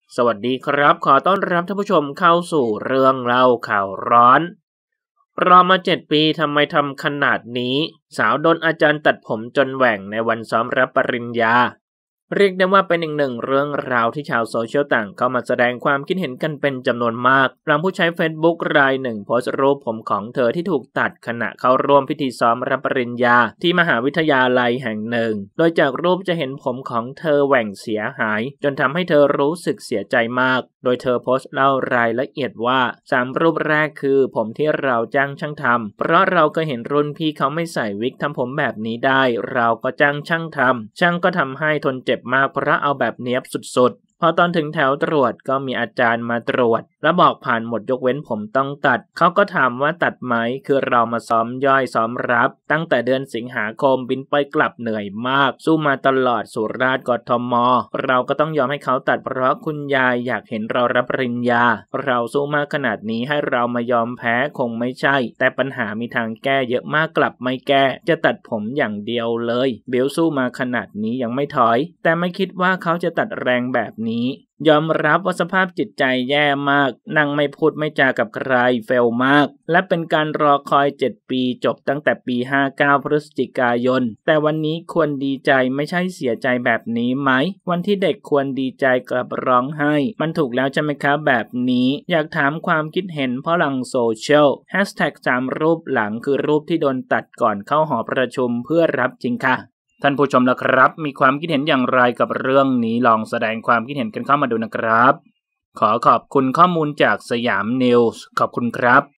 สวัสดีครับขอต้อนรับท่านผู้ชมเข้าสู่เรื่องเล่าข่าวร้อนรอมา7 ปีทำไมทำขนาดนี้สาวโดนอาจารย์ตัดผมจนแหว่งในวันซ้อมรับปริญญาเรียกได้ว่าเป็นอีกหนึ่งเรื่องราวที่ชาวโซเชียลต่างเข้ามาแสดงความคิดเห็นกันเป็นจำนวนมากหลังผู้ใช้ Facebook รายหนึ่งโพสต์รูปผมของเธอที่ถูกตัดขณะเข้าร่วมพิธีซ้อมรับปริญญาที่มหาวิทยาลัยแห่งหนึ่งโดยจากรูปจะเห็นผมของเธอแหว่งเสียหายจนทำให้เธอรู้สึกเสียใจมากโดยเธอโพสต์เล่ารายละเอียดว่า3 รูปแรกคือผมที่เราจ้างช่างทำเพราะเราก็เห็นรุ่นพี่เขาไม่ใส่วิกทำผมแบบนี้ได้เราก็จ้างช่างทำช่างก็ทำให้ทนเจ็บมากเพราะเอาแบบเนี้ยบสุดๆพอตอนถึงแถวตรวจก็มีอาจารย์มาตรวจและบอกผ่านหมดยกเว้นผมต้องตัดเขาก็ถามว่าตัดไหมคือเรามาซ้อมย่อยซ้อมรับตั้งแต่เดือนสิงหาคมบินไปกลับเหนื่อยมากสู้มาตลอดสุราษฎร์กทมเราก็ต้องยอมให้เขาตัดเพราะคุณยายอยากเห็นเรารับปริญญาเราสู้มากขนาดนี้ให้เรามายอมแพ้คงไม่ใช่แต่ปัญหามีทางแก้เยอะมากกลับไม่แก้จะตัดผมอย่างเดียวเลยเบลสู้มาขนาดนี้ยังไม่ถอยแต่ไม่คิดว่าเขาจะตัดแรงแบบนี้ยอมรับว่าสภาพจิตใจแย่มากนั่งไม่พูดไม่จากับใครเฟลมากและเป็นการรอคอย7 ปีจบตั้งแต่ปี59พฤศจิกายนแต่วันนี้ควรดีใจไม่ใช่เสียใจแบบนี้ไหมวันที่เด็กควรดีใจกลับร้องไห้มันถูกแล้วใช่ไหมครับแบบนี้อยากถามความคิดเห็นเพราะหลังโซเชียล#3รูปหลังคือรูปที่โดนตัดก่อนเข้าหอประชุมเพื่อรับจริงค่ะท่านผู้ชมล่ะครับมีความคิดเห็นอย่างไรกับเรื่องนี้ลองแสดงความคิดเห็นกันเข้ามาดูนะครับขอขอบคุณข้อมูลจากสยามนิวส์ขอบคุณครับ